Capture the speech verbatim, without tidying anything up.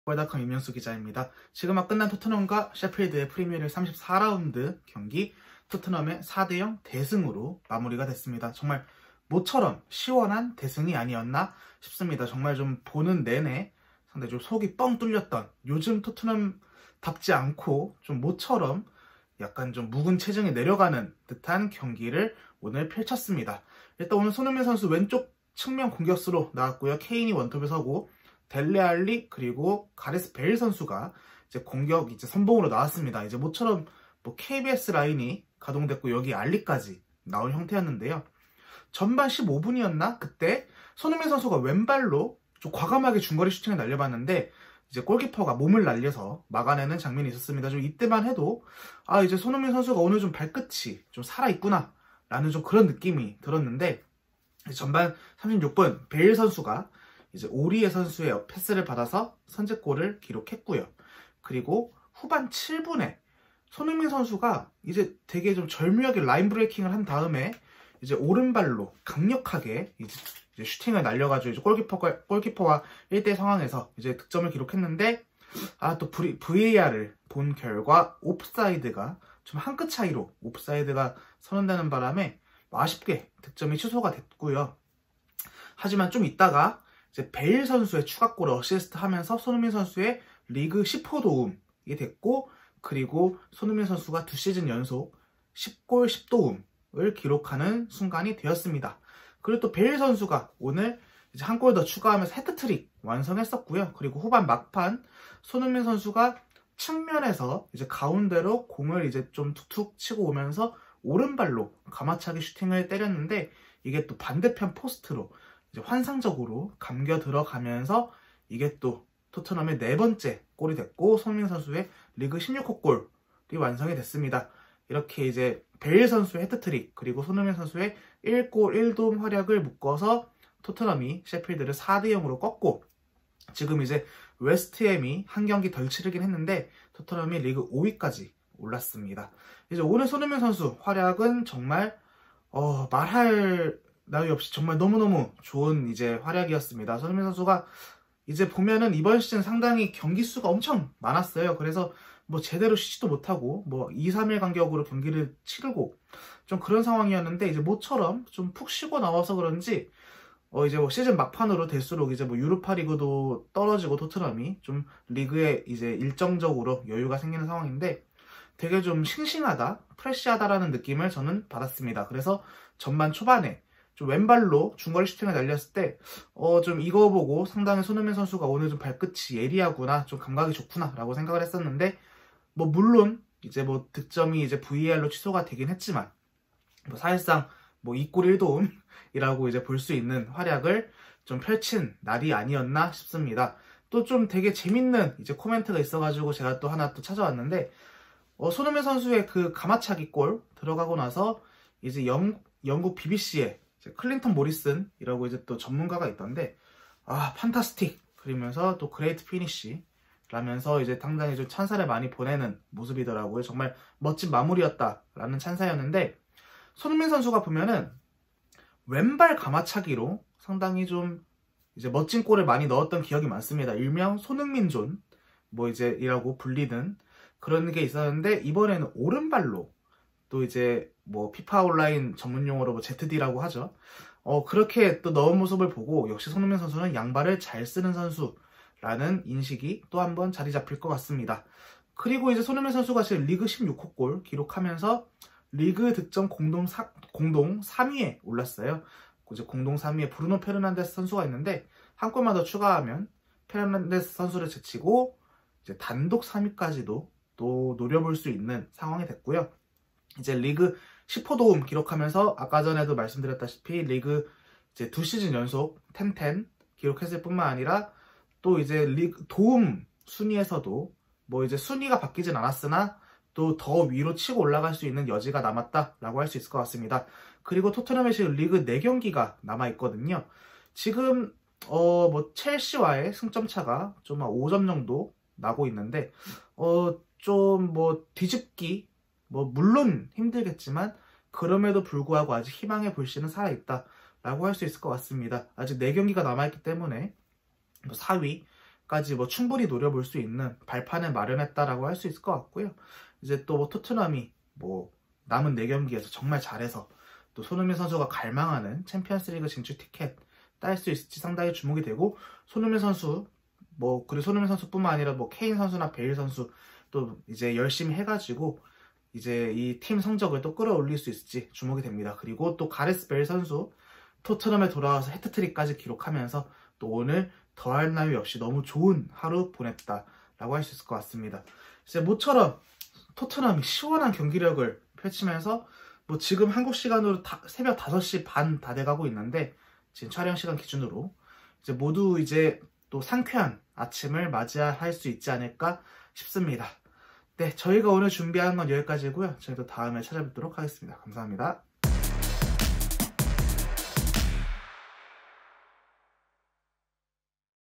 닷컴 임명수 기자입니다. 지금 막 끝난 토트넘과 셰필드의 프리미어리그 삼십사 라운드 경기, 토트넘의 사 대 영 대승으로 마무리가 됐습니다. 정말 모처럼 시원한 대승이 아니었나 싶습니다. 정말 좀 보는 내내 상당히 좀 속이 뻥 뚫렸던, 요즘 토트넘답지 않고 좀 모처럼 약간 좀 묵은 체중이 내려가는 듯한 경기를 오늘 펼쳤습니다. 일단 오늘 손흥민 선수 왼쪽 측면 공격수로 나왔고요. 케인이 원톱에 서고 델레알리 그리고 가레스 베일 선수가 이제 공격 이제 선봉으로 나왔습니다. 이제 모처럼 뭐 케이비에스 라인이 가동됐고 여기 알리까지 나온 형태였는데요. 전반 십오 분이었나? 그때 손흥민 선수가 왼발로 좀 과감하게 중거리 슈팅을 날려봤는데 이제 골키퍼가 몸을 날려서 막아내는 장면이 있었습니다. 좀 이때만 해도 아 이제 손흥민 선수가 오늘 좀 발끝이 좀 살아있구나 라는 좀 그런 느낌이 들었는데, 전반 삼십육 분 베일 선수가 이제 오리에 선수의 패스를 받아서 선제골을 기록했고요. 그리고 후반 칠 분에 손흥민 선수가 이제 되게 좀 절묘하게 라인 브레이킹을 한 다음에 이제 오른발로 강력하게 이제 슈팅을 날려가지고 이제 골키퍼가, 골키퍼와 일 대 상황에서 이제 득점을 기록했는데, 아, 또 브이에이알을 본 결과 옵사이드가 좀 한 끗 차이로 옵사이드가 선언되는 바람에 아쉽게 득점이 취소가 됐고요. 하지만 좀 있다가 이제 베일 선수의 추가골을 어시스트 하면서 손흥민 선수의 리그 십 호 도움이 됐고, 그리고 손흥민 선수가 두 시즌 연속 십 골 십 도움을 기록하는 순간이 되었습니다. 그리고 또 베일 선수가 오늘 이제 한 골 더 추가하면서 해트트릭 완성했었고요. 그리고 후반 막판 손흥민 선수가 측면에서 이제 가운데로 공을 이제 좀 툭툭 치고 오면서 오른발로 가마차기 슈팅을 때렸는데, 이게 또 반대편 포스트로 이제 환상적으로 감겨 들어가면서 이게 또 토트넘의 네 번째 골이 됐고 손흥민 선수의 리그 십육 호 골이 완성이 됐습니다. 이렇게 이제 베일 선수의 헤트트릭 그리고 손흥민 선수의 일 골 일 도움 활약을 묶어서 토트넘이 셰필드를 사 대 영으로 꺾고, 지금 이제 웨스트햄이 한 경기 덜 치르긴 했는데 토트넘이 리그 오 위까지 올랐습니다. 이제 오늘 손흥민 선수 활약은 정말 어, 말할 나위 없이 정말 너무너무 좋은 이제 활약이었습니다. 손흥민 선수가 이제 보면은 이번 시즌 상당히 경기 수가 엄청 많았어요. 그래서 뭐 제대로 쉬지도 못하고 뭐 이, 삼 일 간격으로 경기를 치르고 좀 그런 상황이었는데, 이제 모처럼 좀 푹 쉬고 나와서 그런지 어 이제 뭐 시즌 막판으로 될수록 이제 뭐 유로파 리그도 떨어지고 토트넘이 좀 리그에 이제 일정적으로 여유가 생기는 상황인데 되게 좀 싱싱하다, 프레시하다라는 느낌을 저는 받았습니다. 그래서 전반 초반에 좀 왼발로 중거리 슈팅을 날렸을 때 어 좀 이거 보고 상당히 손흥민 선수가 오늘 좀 발끝이 예리하구나, 좀 감각이 좋구나 라고 생각을 했었는데, 뭐 물론 이제 뭐 득점이 이제 브이에이알로 취소가 되긴 했지만 뭐 사실상 뭐 이 골 일 도움이라고 이제 볼 수 있는 활약을 좀 펼친 날이 아니었나 싶습니다. 또 좀 되게 재밌는 이제 코멘트가 있어가지고 제가 또 하나 또 찾아왔는데, 어, 손흥민 선수의 그 가마차기 골 들어가고 나서 이제 영, 영국 비비씨에 클린턴 모리슨이라고 이제 또 전문가가 있던데, 아, 판타스틱! 그러면서 또 그레이트 피니쉬 라면서 이제 상당히 좀 찬사를 많이 보내는 모습이더라고요. 정말 멋진 마무리였다라는 찬사였는데, 손흥민 선수가 보면은 왼발 가마차기로 상당히 좀 이제 멋진 골을 많이 넣었던 기억이 많습니다. 일명 손흥민존 뭐 이제 이라고 불리는 그런 게 있었는데, 이번에는 오른발로 또 이제 뭐 피파 온라인 전문 용어로 뭐 제트디라고 하죠. 어 그렇게 또 넣은 모습을 보고 역시 손흥민 선수는 양발을 잘 쓰는 선수라는 인식이 또 한번 자리 잡힐 것 같습니다. 그리고 이제 손흥민 선수가 지금 리그 십육 호 골 기록하면서 리그 득점 공동, 사, 공동 삼 위에 올랐어요. 이제 공동 삼 위에 브루노 페르난데스 선수가 있는데 한 골만 더 추가하면 페르난데스 선수를 제치고 이제 단독 삼 위까지도 또 노려볼 수 있는 상황이 됐고요. 이제 리그 십 호 도움 기록하면서 아까 전에도 말씀드렸다시피 리그 이제 두 시즌 연속 텐 텐 기록했을 뿐만 아니라 또 이제 리그 도움 순위에서도 뭐 이제 순위가 바뀌진 않았으나 또 더 위로 치고 올라갈 수 있는 여지가 남았다라고 할 수 있을 것 같습니다. 그리고 토트넘의 지금 리그 네 경기가 남아있거든요. 지금 어 뭐 첼시와의 승점 차가 좀 한 오 점 정도 나고 있는데 어 좀 뭐 뒤집기 뭐 물론 힘들겠지만 그럼에도 불구하고 아직 희망의 불씨는 살아있다라고 할 수 있을 것 같습니다. 아직 네 경기가 남아있기 때문에 뭐 사 위 까지 뭐 충분히 노려볼 수 있는 발판을 마련했다라고 할 수 있을 것 같고요. 이제 또 뭐 토트넘이 뭐 남은 네 경기에서 정말 잘해서 또 손흥민 선수가 갈망하는 챔피언스리그 진출 티켓 딸 수 있을지 상당히 주목이 되고, 손흥민 선수 뭐 그리고 손흥민 선수뿐만 아니라 뭐 케인 선수나 베일 선수 또 이제 열심히 해가지고 이제 이 팀 성적을 또 끌어올릴 수 있을지 주목이 됩니다. 그리고 또 가레스 베일 선수 토트넘에 돌아와서 해트트릭까지 기록하면서 또 오늘 더할 나위 없이 너무 좋은 하루 보냈다라고 할 수 있을 것 같습니다. 이제 모처럼 토트넘이 시원한 경기력을 펼치면서 뭐 지금 한국 시간으로 다, 새벽 다섯 시 반 다 돼가고 있는데, 지금 촬영 시간 기준으로 이제 모두 이제 또 상쾌한 아침을 맞이할 수 있지 않을까 싶습니다. 네, 저희가 오늘 준비한 건 여기까지고요. 저희도 다음에 찾아뵙도록 하겠습니다. 감사합니다.